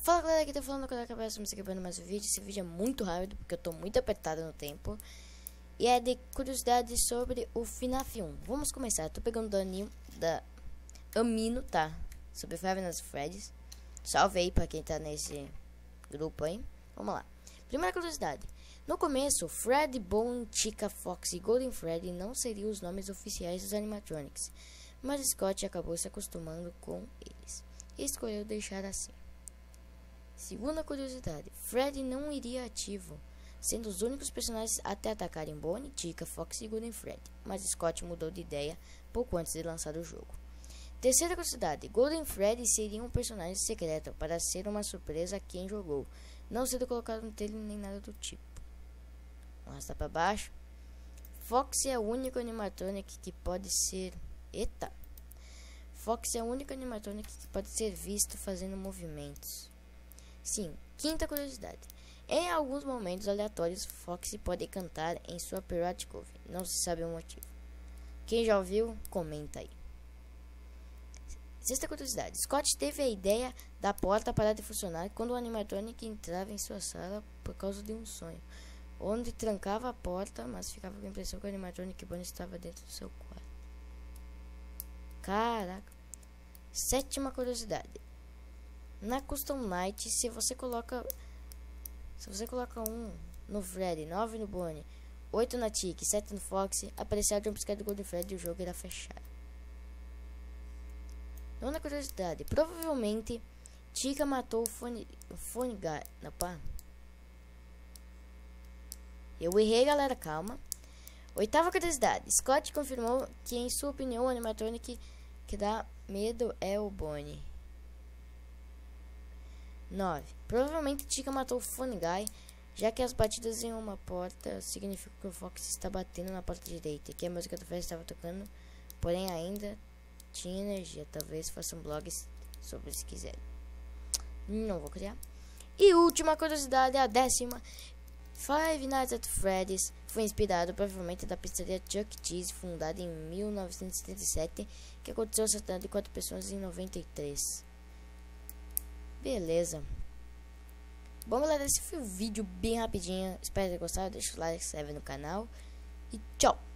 Fala galera, aqui tá falando com a cabeça, estamos aqui para mais um vídeo. Esse vídeo é muito rápido porque eu tô muito apertado no tempo. E é de curiosidades sobre o FNAF 1. Vamos começar. Tô pegando da Amino, tá? Sobre Five Nights at Freddy's. Salve aí pra quem tá nesse grupo aí. Vamos lá. Primeira curiosidade. No começo, Freddy, Bone, Chica, Fox e Golden Freddy não seriam os nomes oficiais dos animatronics. Mas Scott acabou se acostumando com eles e escolheu deixar assim. Segunda curiosidade, Freddy não iria ativo, sendo os únicos personagens até atacarem Bonnie, Chica, Fox e Golden Freddy, mas Scott mudou de ideia pouco antes de lançar o jogo. Terceira curiosidade, Golden Freddy seria um personagem secreto para ser uma surpresa a quem jogou, não sendo colocado no trailer nem nada do tipo. Vamos arrastar para baixo. Fox é o único animatronic que pode ser... Fox é o único animatronic que pode ser visto fazendo movimentos. Sim, quinta curiosidade. Em alguns momentos aleatórios, Fox pode cantar em sua Pirate Cove. Não se sabe o motivo. Quem já ouviu, comenta aí. Sexta curiosidade. Scott teve a ideia da porta parar de funcionar quando o animatronic entrava em sua sala por causa de um sonho, onde trancava a porta, mas ficava com a impressão que o animatronic Bonnie estava dentro do seu quarto. Caraca. Sétima curiosidade. Na Custom Night, se você coloca 1 no Freddy, 9 no Bonnie, 8 na Chica e 7 no Fox, aparecerá o jumpscare do Golden Freddy e o jogo irá fechar. Nona curiosidade, provavelmente Chica matou o Phone Guy. Eu errei, galera, calma. Oitava curiosidade, Scott confirmou que, em sua opinião, o animatronic que dá medo é o Bonnie. 9. Provavelmente Chica matou o Phone Guy, já que as batidas em uma porta significam que o Fox está batendo na porta direita e que a música do Fred estava tocando, porém ainda tinha energia. Talvez façam blogs sobre se quiserem. Não vou criar. E última curiosidade, a 10ª. Five Nights at Freddy's foi inspirado provavelmente da pizzaria Chuck E. Cheese, fundada em 1977, que aconteceu acertando de 4 pessoas em 93. Beleza. Bom, galera, esse foi o vídeo bem rapidinho. Espero ter gostado. Deixa o like, se inscreve no canal. E tchau.